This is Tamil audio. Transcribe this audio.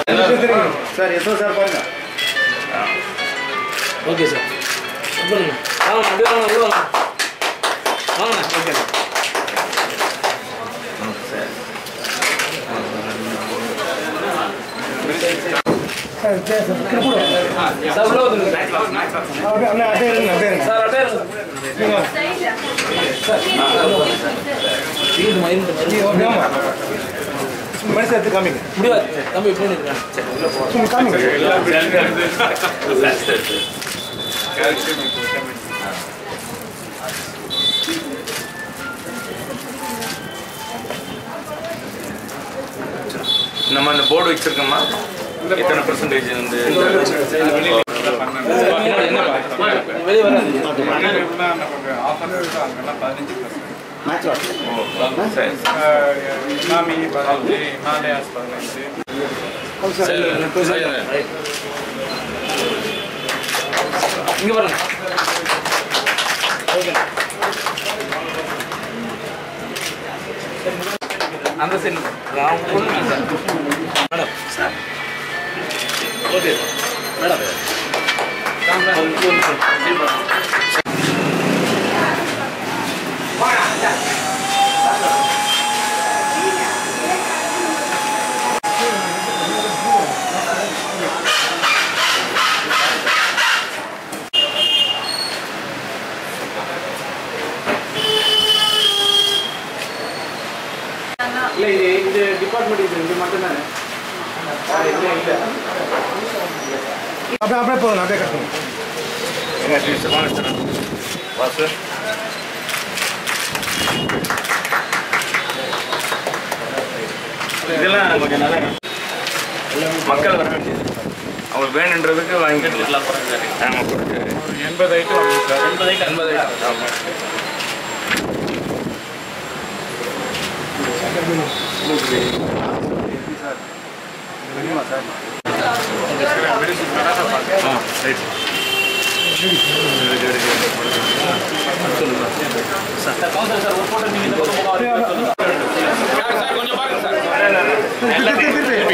சார் எஸ்ஓ சார் பாருங்க. Okay sir. சொல்லுங்க. வாங்க அப்படியே வாங்க உள்ள வாங்க. வாங்க ஓகே சார். நம்ம அந்த போர்டு வச்சிருக்கோமா எத்தனை பர்சன்டேஜ் வந்து இங்க பாருங்க. அந்த side madam sir okay madam இல்லை இது டிபார்ட்மெண்ட் இது மட்டும்தானே அப்படியே போகணும் அப்படியே கட்டணும். இதெல்லாம் கொஞ்சம் நல்லா மக்கள் வர வேண்டியது அவங்களுக்கு வேணுன்றதுக்கு வாங்கிக்கலாம். ஆமாம் கொடுத்து 80 ஐட்டம் வருது சார். 80 ஐட்டம் ஆமாம். கொஞ்சம் பாருங்க சார்.